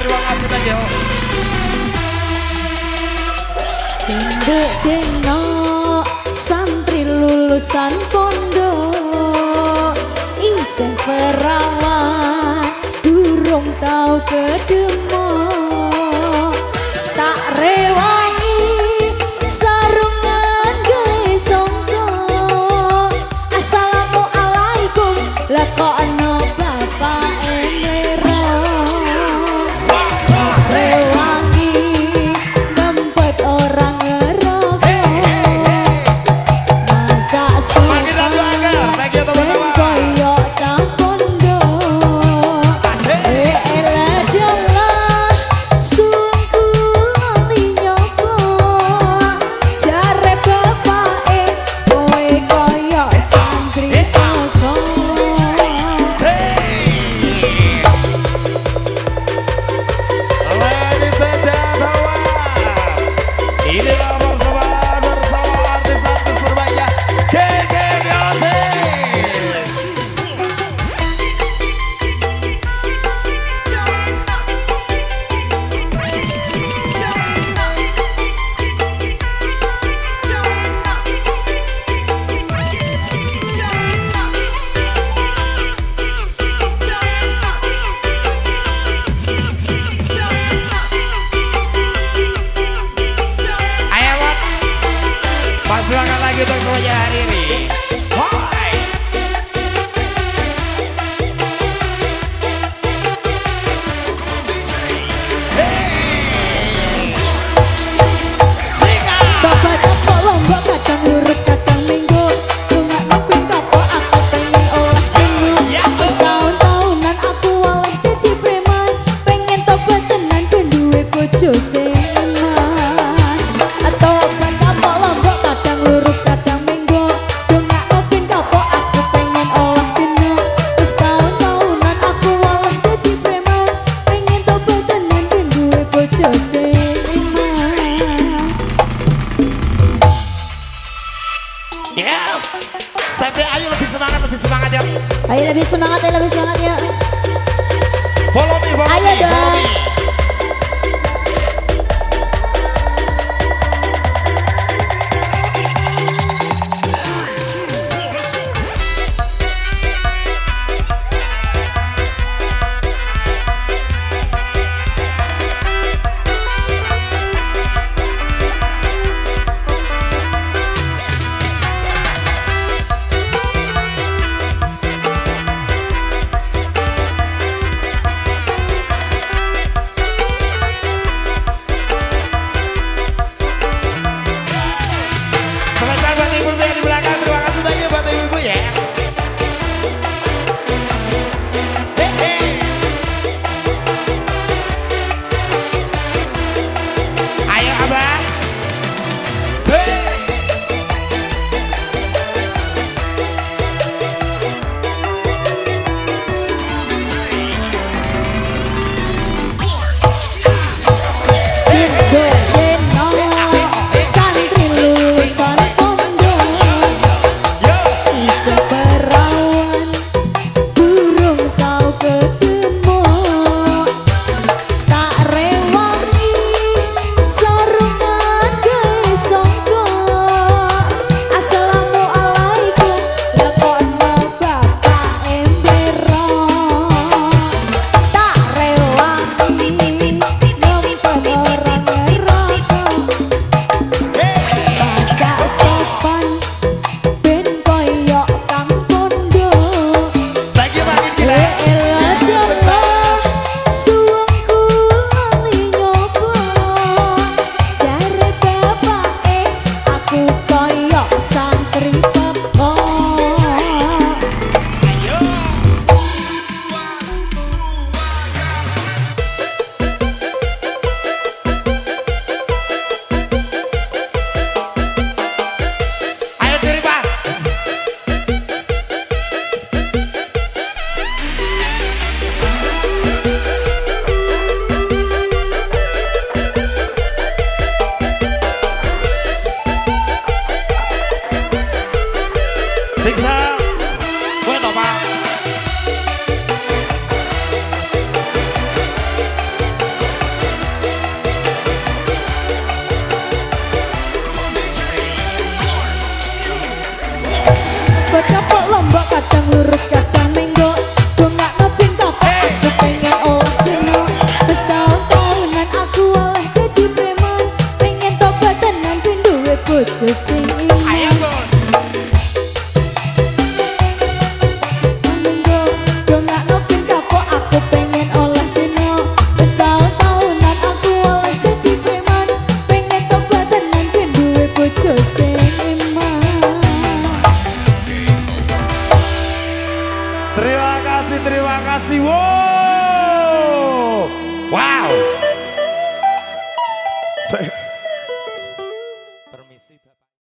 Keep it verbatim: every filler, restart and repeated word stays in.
terima kasih thank you. Dendek deno santri lulusan pondok isih perawan durung tau kedemo tak rewangi sarungan gawe songko assalamualaikum lah kok ono bapak emera tak rewangi nempet orang ngerogo macak suka thank you teman-teman. koyok tak pondok ele dalah sungku ali nyopo jare bapake kowe koyok santri toko Ladies and gentlemen, inilah bersama bersama artis-artis terbaiknya K K Ayo Wat, pasukan lagi untuk semuanya hari ini. Hai. bapak toko lombok kadang lurus kadang minggu bunga ngopin kapok aku pengen olah dulu pas tahun-tahunan aku walah dadi preman pengen tobat tenan ben duwe bojo sing eman atau bapak kapok lombok kadang lurus kadang minggu bunga ngopin kapok aku pengen olah dulu pas tahun-tahunan aku walah dadi preman pengen tobat tenan ben duwe bojo sing eman. Yes. Sampai ayo lebih semangat, lebih semangat ya. Ayo lebih semangat ya, lebih semangat ya. Follow me, follow Ayo me, follow dong. me. Terima kasih, terima kasih. Wow. Wow. Saya